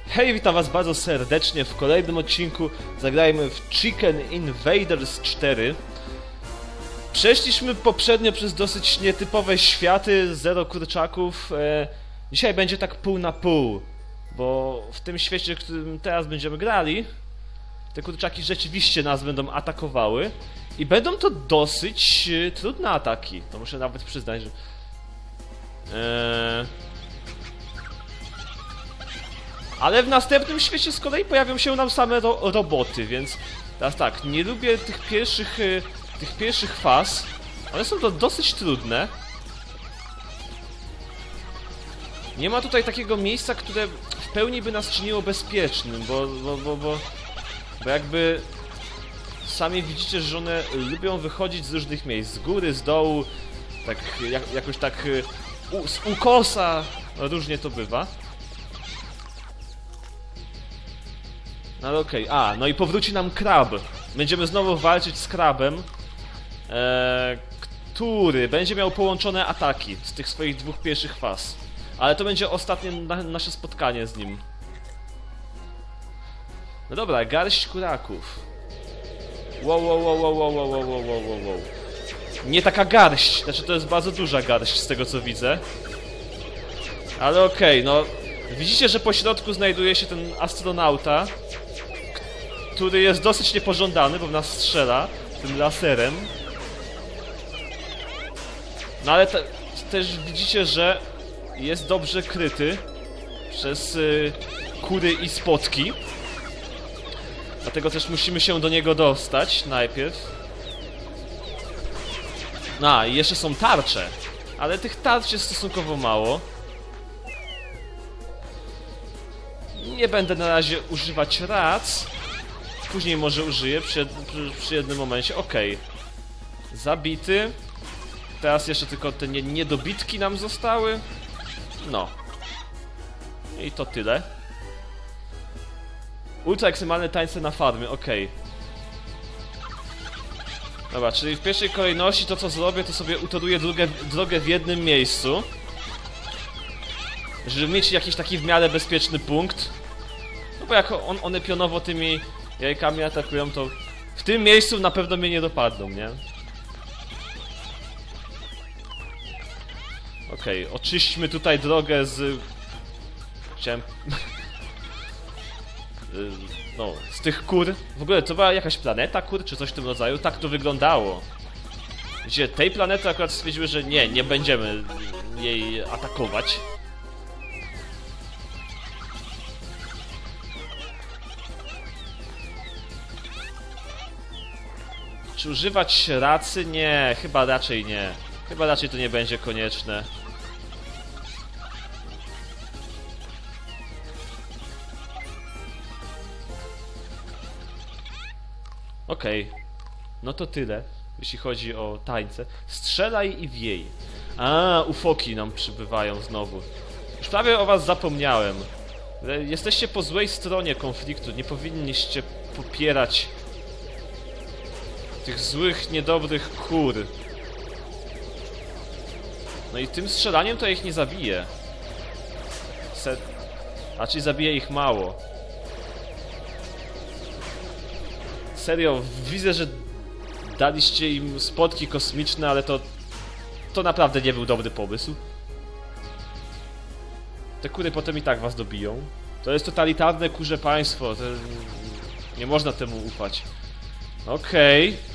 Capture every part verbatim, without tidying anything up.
Hej, witam was bardzo serdecznie w kolejnym odcinku. Zagrajmy w Chicken Invaders cztery. Przeszliśmy poprzednio przez dosyć nietypowe światy, zero kurczaków. e, Dzisiaj będzie tak pół na pół, bo w tym świecie, w którym teraz będziemy grali, te kurczaki rzeczywiście nas będą atakowały i będą to dosyć e, trudne ataki. To muszę nawet przyznać, że... E, Ale w następnym świecie z kolei pojawią się nam same ro roboty, więc teraz tak, nie lubię tych pierwszych, y, tych pierwszych faz. One są to dosyć trudne. Nie ma tutaj takiego miejsca, które w pełni by nas czyniło bezpiecznym, bo, bo, bo, bo, bo jakby sami widzicie, że one lubią wychodzić z różnych miejsc, z góry, z dołu, tak jak, jakoś tak y, u, z ukosa, różnie to bywa. No ale okej, okay. A, no i powróci nam krab. Będziemy znowu walczyć z krabem, e, który będzie miał połączone ataki z tych swoich dwóch pierwszych faz. Ale to będzie ostatnie na, nasze spotkanie z nim. No dobra, garść kuraków. Wow, wow, wow, wow, wow, wow, wow, wow, wow, wow. Nie taka garść, znaczy to jest bardzo duża garść z tego co widzę. Ale okej, okay, no widzicie, że po środku znajduje się ten astronauta, który jest dosyć niepożądany, bo w nas strzela tym laserem. No ale te, też widzicie, że jest dobrze kryty przez y, kury i spotki. Dlatego też musimy się do niego dostać najpierw. No i jeszcze są tarcze, ale tych tarcz jest stosunkowo mało. Nie będę na razie używać rac. Później może użyję przy, przy, przy jednym momencie. Okej. Okay. Zabity. Teraz jeszcze tylko te nie, niedobitki nam zostały. No. I to tyle. Ultra ekstremalne tańce na farmie. Okej. Okay. Dobra, czyli w pierwszej kolejności to co zrobię, to sobie utoruję drogę, drogę w jednym miejscu, żeby mieć jakiś taki w miarę bezpieczny punkt. No bo jak on, one pionowo tymi jajkami atakują, to w tym miejscu na pewno mnie nie dopadną, nie? Okej, okay, oczyśćmy tutaj drogę z... Chciałem... no, z tych kur. W ogóle to była jakaś planeta kur, czy coś w tym rodzaju? Tak to wyglądało. Gdzie tej planety akurat stwierdziły, że nie, nie będziemy jej atakować. Czy używać racy? Nie, chyba raczej nie. Chyba raczej to nie będzie konieczne. Okej. Okay. No to tyle, jeśli chodzi o tańce. Strzelaj i wiej. A, ufoki nam przybywają znowu. Już prawie o was zapomniałem. Jesteście po złej stronie konfliktu. Nie powinniście popierać tych złych, niedobrych kur. No i tym strzelaniem to ich nie zabije. Se... A czyli zabije ich mało. Serio, widzę, że daliście im spotki kosmiczne, ale to... To naprawdę nie był dobry pomysł. Te kury potem i tak was dobiją. To jest totalitarne kurze państwo. To... Nie można temu ufać. Okej. Okay.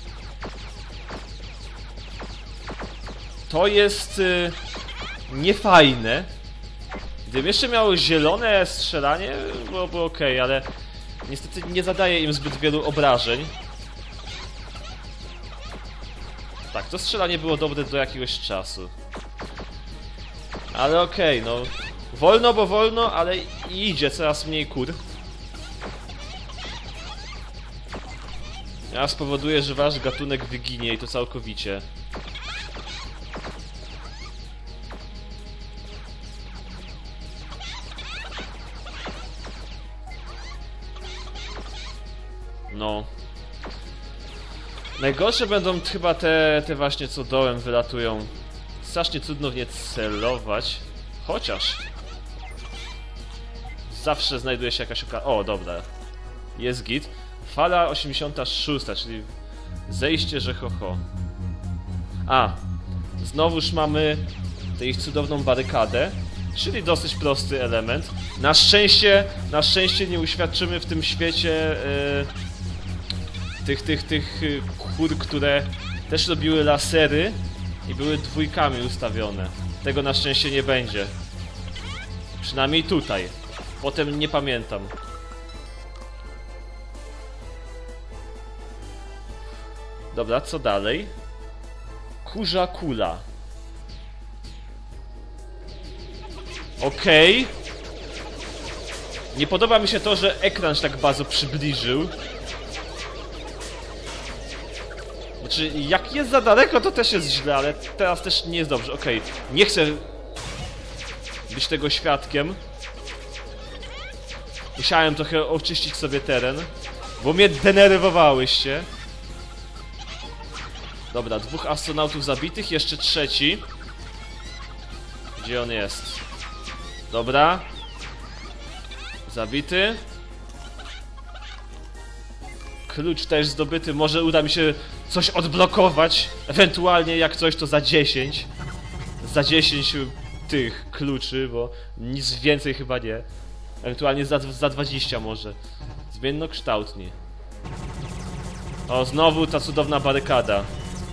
To jest y, niefajne. Gdybym jeszcze miał zielone strzelanie, byłoby ok, ale niestety nie zadaje im zbyt wielu obrażeń. Tak, to strzelanie było dobre do jakiegoś czasu. Ale okej, okay, no. Wolno, bo wolno, ale idzie coraz mniej kur. Ja spowoduję, że wasz gatunek wyginie i to całkowicie. No. Najgorsze będą chyba te, te właśnie co dołem wylatują. Strasznie trudno w nie celować. Chociaż zawsze znajduje się jakaś okazja. O, dobra. Jest git. Fala osiemdziesiąta szósta, czyli zejście, że ho ho. A, znowuż mamy tę ich cudowną barykadę, czyli dosyć prosty element. Na szczęście, na szczęście nie uświadczymy w tym świecie yy, tych, tych, tych yy, kur, które też robiły lasery i były dwójkami ustawione. Tego na szczęście nie będzie. Przynajmniej tutaj. Potem nie pamiętam. Dobra, co dalej? Kurza kula. Okej. Okay. Nie podoba mi się to, że ekran się tak bardzo przybliżył. Znaczy, jak jest za daleko, to też jest źle, ale teraz też nie jest dobrze. Okej, okay. Nie chcę być tego świadkiem. Musiałem trochę oczyścić sobie teren, bo mnie denerwowałyście. Dobra, dwóch astronautów zabitych, jeszcze trzeci. Gdzie on jest? Dobra. Zabity. Klucz też zdobyty, może uda mi się coś odblokować. Ewentualnie jak coś to za dziesięć. Za dziesięć tych kluczy, bo nic więcej chyba nie. Ewentualnie za, za dwadzieścia może. Zmiennokształtnie. O, znowu ta cudowna barykada.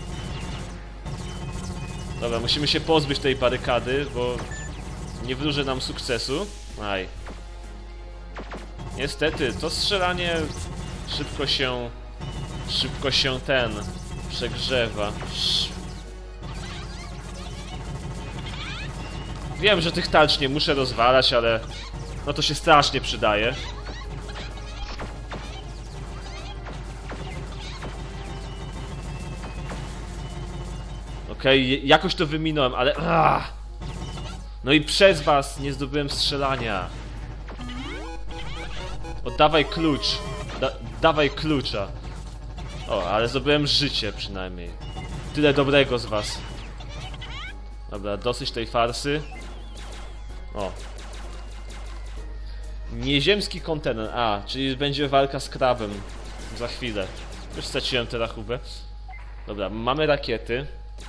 Dobra, musimy się pozbyć tej barykady, bo nie wróży nam sukcesu. Aj. Niestety, to strzelanie szybko się... Szybko się ten... przegrzewa. Wiem, że tych tarcz nie muszę rozwalać, ale... no to się strasznie przydaje. Okej, okay, jakoś to wyminąłem, ale... Ach! No i przez was nie zdobyłem strzelania. Oddawaj klucz. Da dawaj klucza. O, ale zdobyłem życie przynajmniej. Tyle dobrego z was. Dobra, dosyć tej farsy. O. Nieziemski kontener. A, czyli będzie walka z krabem. Za chwilę. Już straciłem tę rachubę. Dobra, mamy rakiety.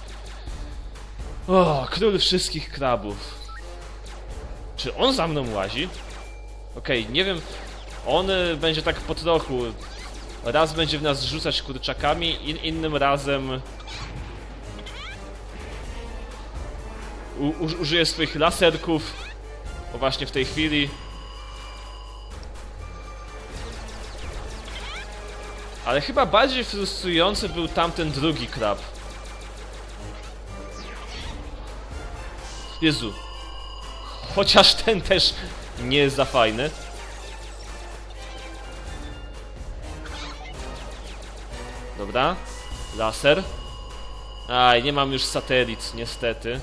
O, król wszystkich krabów. Czy on za mną łazi? Okej, okay, nie wiem. On y, będzie tak po trochu. Raz będzie w nas rzucać kurczakami, in, innym razem u, u, użyje swoich laserków. O, właśnie w tej chwili. Ale chyba bardziej frustrujący był tamten drugi krab. Jezu. Chociaż ten też nie jest za fajny. Dobra. Laser. Aj, nie mam już satelit, niestety.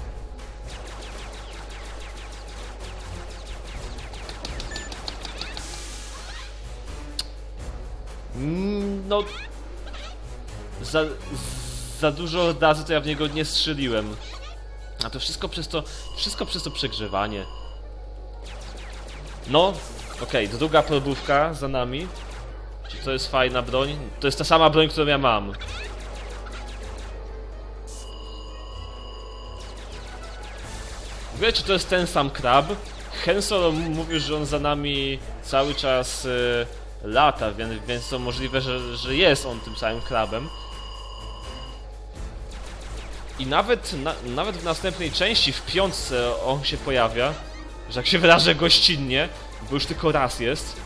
No... Za, za dużo razy to ja w niego nie strzeliłem. A to wszystko przez to... Wszystko przez to przegrzewanie. No, okej, okay, druga probówka za nami. Czy to jest fajna broń? To jest ta sama broń, którą ja mam. Wiecie, czy to jest ten sam krab? Han Solo mówił, że on za nami cały czas y, lata, więc, więc to możliwe, że, że jest on tym samym krabem. I nawet, na, nawet w następnej części, w piątce, on się pojawia. Że jak się wyrażę gościnnie, bo już tylko raz jest.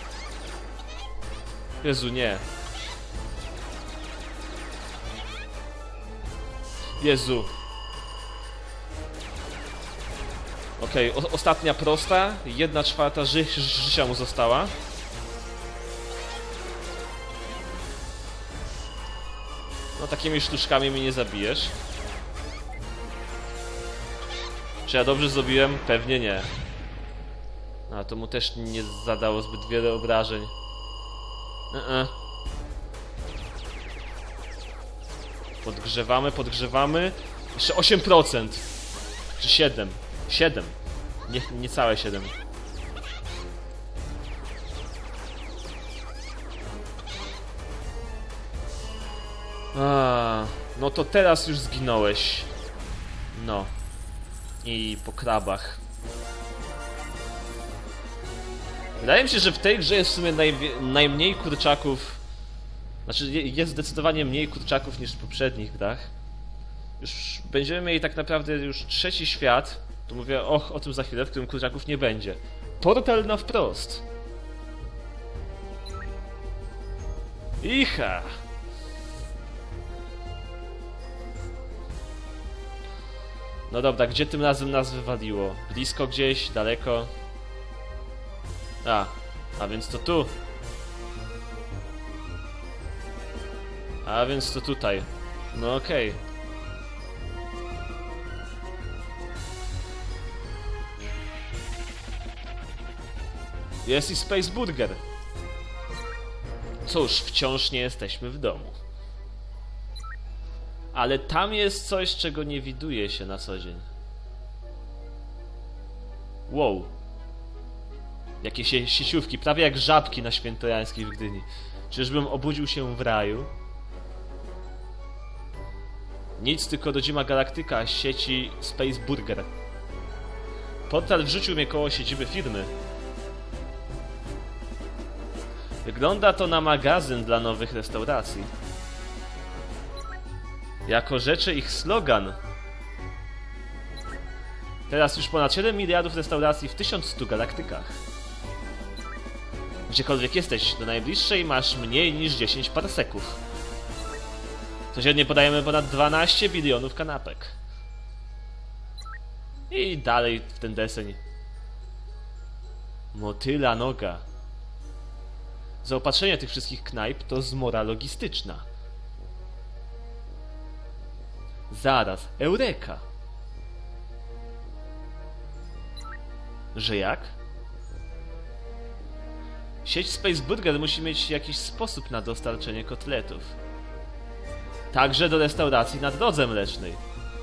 Jezu, nie. Jezu. Okej, okay, ostatnia prosta. Jedna czwarta ży życia mu została. No takimi sztuczkami mnie nie zabijesz. Czy ja dobrze zrobiłem? Pewnie nie. A to mu też nie zadało zbyt wiele obrażeń. Uh-uh. Podgrzewamy, podgrzewamy. Jeszcze osiem procent. Czy siedem? siedem. Nie, niecałe siedem. A, no to teraz już zginąłeś. No. I po krabach. Wydaje mi się, że w tej grze jest w sumie naj, najmniej kurczaków. Znaczy jest zdecydowanie mniej kurczaków niż w poprzednich grach. Już będziemy mieli tak naprawdę już trzeci świat. Tu mówię och, o tym za chwilę, w którym kurczaków nie będzie. Portal na wprost. Icha! No dobra, gdzie tym razem nas wywaliło? Blisko gdzieś? Daleko? A, a więc to tu. A więc to tutaj. No okej. Okay. Jest i Space Burger. Cóż, wciąż nie jesteśmy w domu. Ale tam jest coś, czego nie widuje się na co dzień. Wow. Jakie sie sieciówki, prawie jak żabki na Świętojańskiej w Gdyni. Czyżbym obudził się w raju? Nic, tylko rodzima galaktyka sieci Space Burger. Portal wrzucił mnie koło siedziby firmy. Wygląda to na magazyn dla nowych restauracji. Jako rzeczy ich slogan. Teraz już ponad siedem miliardów restauracji w tysiąc stu galaktykach. Gdziekolwiek jesteś, do najbliższej masz mniej niż dziesięć parseków. Codziennie podajemy ponad dwanaście bilionów kanapek. I dalej w ten deseń. Motyla noga. Zaopatrzenie tych wszystkich knajp to zmora logistyczna. Zaraz, eureka! Że jak? Sieć Space Burger musi mieć jakiś sposób na dostarczenie kotletów. Także do restauracji na drodze mlecznej.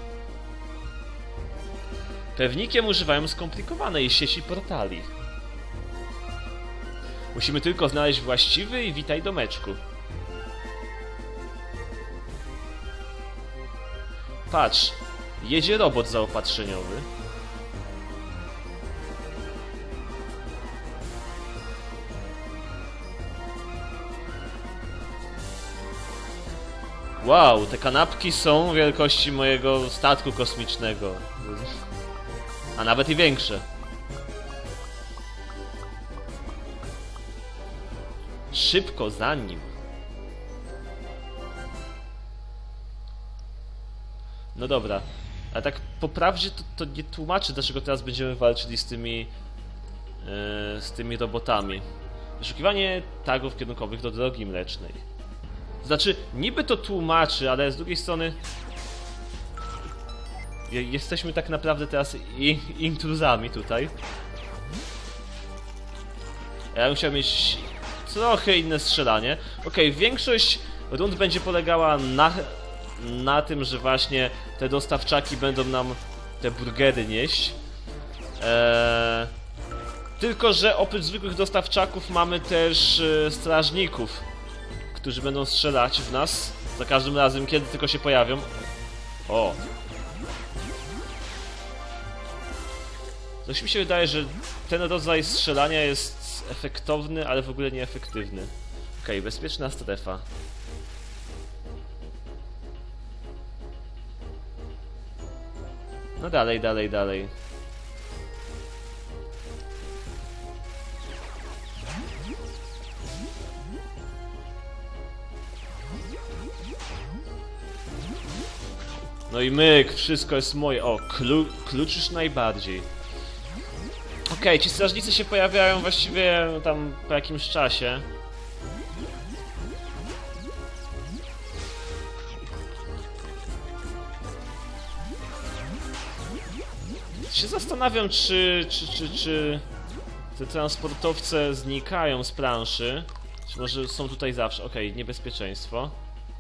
Pewnikiem używają skomplikowanej sieci portali. Musimy tylko znaleźć właściwy i witaj domeczku. Patrz, jedzie robot zaopatrzeniowy. Wow, te kanapki są wielkości mojego statku kosmicznego. A nawet i większe. Szybko za nim. No dobra, ale tak po prawdzie to, to nie tłumaczy, dlaczego teraz będziemy walczyli z tymi yy, z tymi robotami. Wyszukiwanie tagów kierunkowych do drogi mlecznej. Znaczy, niby to tłumaczy, ale z drugiej strony jesteśmy tak naprawdę teraz i, intruzami tutaj. Ja bym chciał mieć trochę inne strzelanie. Okej, okay, większość rund będzie polegała na, na tym, że właśnie te dostawczaki będą nam te burgery nieść. Eee, tylko, że oprócz zwykłych dostawczaków mamy też e, strażników, którzy będą strzelać w nas za każdym razem, kiedy tylko się pojawią. O! Coś mi się wydaje, że ten rodzaj strzelania jest efektowny, ale w ogóle nieefektywny. Okej, okay, bezpieczna strefa. No dalej, dalej, dalej. No i myk, wszystko jest moje. O, klu kluczysz najbardziej. Okej, okay, ci strażnicy się pojawiają właściwie tam po jakimś czasie. Się zastanawiam, czy, czy, czy, czy te transportowce znikają z planszy. Czy może są tutaj zawsze? Okej, okay, niebezpieczeństwo.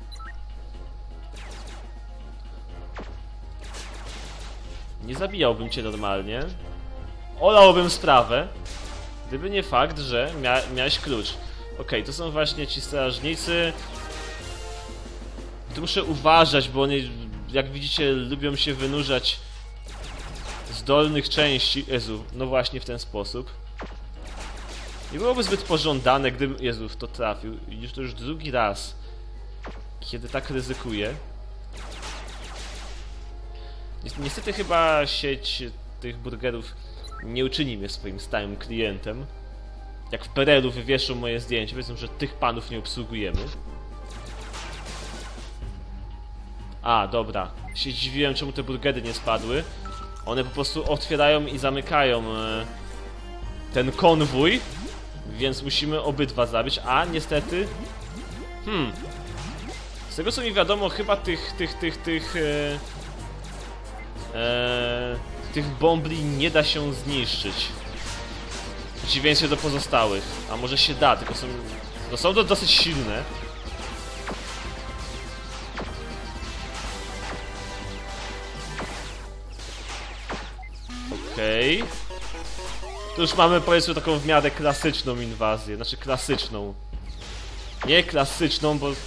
Nie zabijałbym cię normalnie. Olałbym sprawę, gdyby nie fakt, że mia miałeś klucz. Okej, okay, to są właśnie ci strażnicy. tu muszę uważać, bo one, jak widzicie, lubią się wynurzać z dolnych części. Jezu, no właśnie w ten sposób. Nie byłoby zbyt pożądane, gdybym... Jezu, w to trafił. Już to już drugi raz, kiedy tak ryzykuję. Niestety chyba sieć tych burgerów nie uczyni mnie swoim stałym klientem. Jak w P R L-u wywieszą moje zdjęcie, powiedzą, że tych panów nie obsługujemy. A, dobra. Się dziwiłem, czemu te burgery nie spadły. One po prostu otwierają i zamykają e, ten konwój, więc musimy obydwa zabić, a niestety... Hmm... Z tego co mi wiadomo, chyba tych, tych, tych, tych... E, e, tych bombli nie da się zniszczyć. W przeciwieństwie do pozostałych. A może się da, tylko są... No są to dosyć silne. Okej. Okay. Tu już mamy, powiedzmy, taką w miarę klasyczną inwazję. Znaczy klasyczną. Nie klasyczną, bo...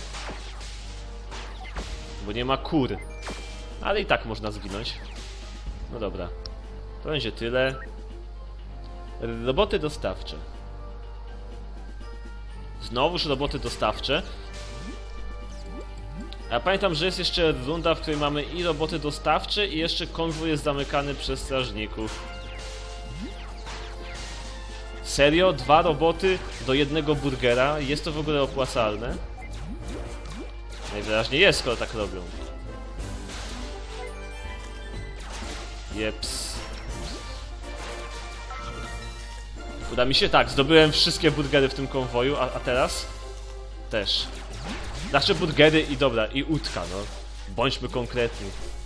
Bo nie ma kur. Ale i tak można zginąć. No dobra. To będzie tyle. Roboty dostawcze. Znowuż roboty dostawcze. Ja pamiętam, że jest jeszcze runda, w której mamy i roboty dostawcze, i jeszcze konwój jest zamykany przez strażników. Serio? Dwa roboty do jednego burgera? Jest to w ogóle opłacalne? Najwyraźniej jest, skoro tak robią. Jeps. Uda mi się? Tak, zdobyłem wszystkie burgery w tym konwoju, a, a teraz? Też. Znaczy burgery i dobra, i łódka, no. Bądźmy konkretni.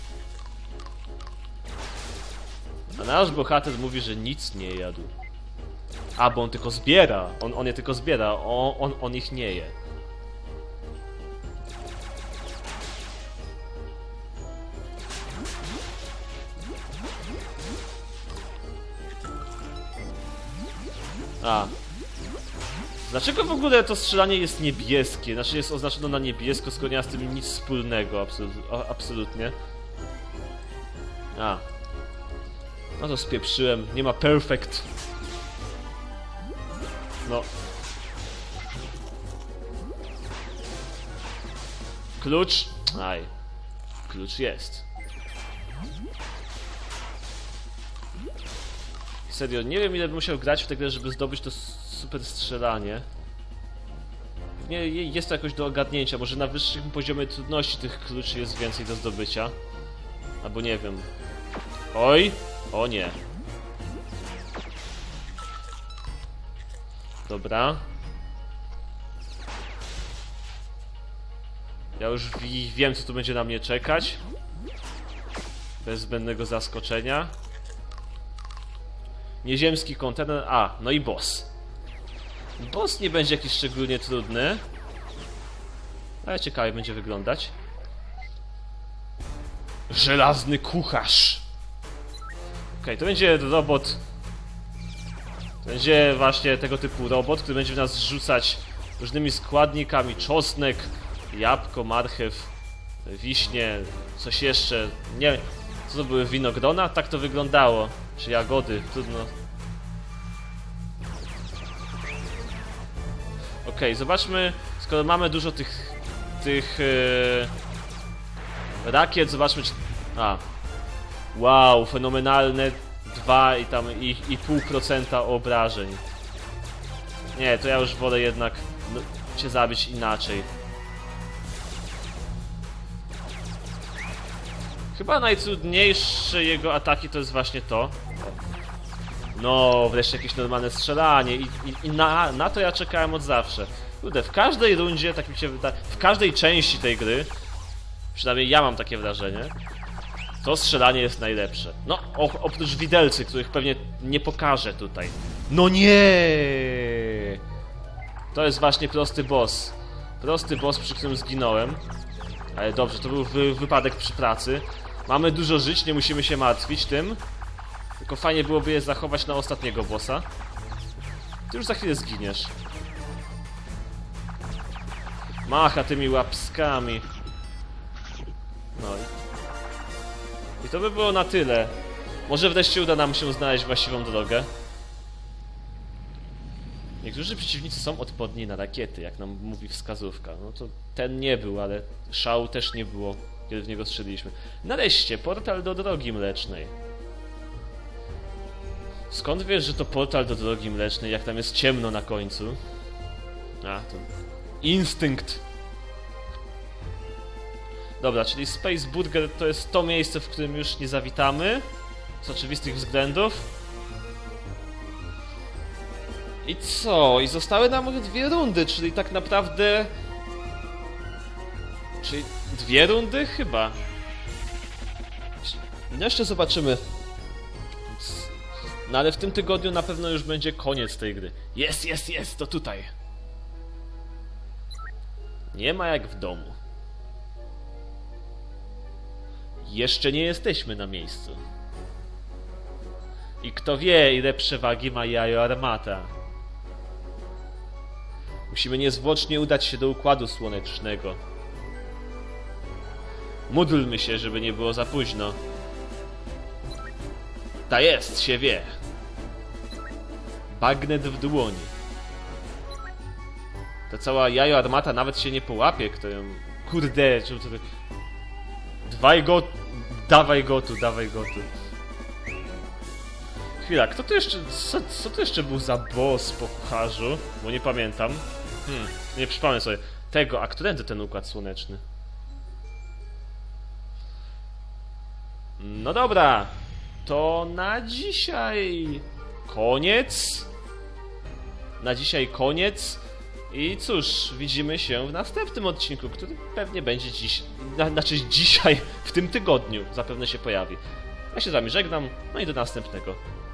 A nasz bohater mówi, że nic nie jadł. A, bo on tylko zbiera. On, on je tylko zbiera, on, on, on ich nie je. A. Dlaczego w ogóle to strzelanie jest niebieskie? Znaczy jest oznaczone na niebiesko, skoro nie ma z tym nic wspólnego, absolut, absolutnie. A. No to spieprzyłem, nie ma perfect. No. Klucz? Aj. Klucz jest. Serio, nie wiem ile bym musiał grać w tę grę, żeby zdobyć to super strzelanie. Nie, jest to jakoś do ogarnięcia, może na wyższym poziomie trudności tych kluczy jest więcej do zdobycia. Albo nie wiem. Oj! O nie. Dobra. Ja już wiem, co tu będzie na mnie czekać. Bez zbędnego zaskoczenia. Nieziemski kontener. A, no i boss. Boss nie będzie jakiś szczególnie trudny. Ale ciekawie będzie wyglądać. Żelazny kucharz. Okej, okay, to będzie robot. To będzie właśnie tego typu robot, który będzie w nas rzucać różnymi składnikami. Czosnek, jabłko, marchew, wiśnie, coś jeszcze. Nie wiem, co to były, winogrona? Tak to wyglądało. Czy jagody, trudno. Okej, okay, zobaczmy, skoro mamy dużo tych tych yy, rakiet, zobaczmy czy... A. Wow, fenomenalne dwa i tam i, i pół procenta obrażeń. Nie, to ja już wolę jednak no, cię zabić inaczej. Chyba najtrudniejsze jego ataki to jest właśnie to. No, wreszcie jakieś normalne strzelanie i, i, i na, na to ja czekałem od zawsze. Kurde, w każdej rundzie, tak mi się wydaje, w każdej części tej gry, przynajmniej ja mam takie wrażenie, to strzelanie jest najlepsze. No, o, oprócz widelcy, których pewnie nie pokażę tutaj. No nie! To jest właśnie prosty boss. Prosty boss, przy którym zginąłem. Ale dobrze, to był wy, wypadek przy pracy. Mamy dużo żyć, nie musimy się martwić tym. Tylko fajnie byłoby je zachować na ostatniego bossa. Ty już za chwilę zginiesz. Macha tymi łapskami. No i... I to by było na tyle. Może wreszcie uda nam się znaleźć właściwą drogę. Niektórzy przeciwnicy są odporni na rakiety, jak nam mówi wskazówka. No to ten nie był, ale szału też nie było, kiedy w niego strzeliliśmy. Nareszcie, portal do Drogi Mlecznej. Skąd wiesz, że to portal do Drogi Mlecznej, jak tam jest ciemno na końcu? A, to... instynkt! Dobra, czyli Space Burger to jest to miejsce, w którym już nie zawitamy. Z oczywistych względów. I co? I zostały nam dwie rundy, czyli tak naprawdę... Czyli dwie rundy? Chyba. No jeszcze zobaczymy. No ale w tym tygodniu na pewno już będzie koniec tej gry. Jest, jest, jest, to tutaj. Nie ma jak w domu. Jeszcze nie jesteśmy na miejscu. I kto wie, ile przewagi ma jajo armata. Musimy niezwłocznie udać się do Układu Słonecznego. Módlmy się, żeby nie było za późno. Ta jest, się wie. Bagnet w dłoni. Ta cała jajo armata nawet się nie połapie, kto ją... Kurde, czemu to... Dwaj go... Dawaj go tu, dawaj go tu. Chwila, kto to jeszcze... Co, co to jeszcze był za boss po kucharzu? Bo nie pamiętam. Hmm, nie przypomnę sobie. Tego, a którędy ten Układ Słoneczny? No dobra. To na dzisiaj koniec. Na dzisiaj koniec. I cóż, widzimy się w następnym odcinku, który pewnie będzie dziś... Na, znaczy dzisiaj, w tym tygodniu zapewne się pojawi. Ja się z wami żegnam, no i do następnego.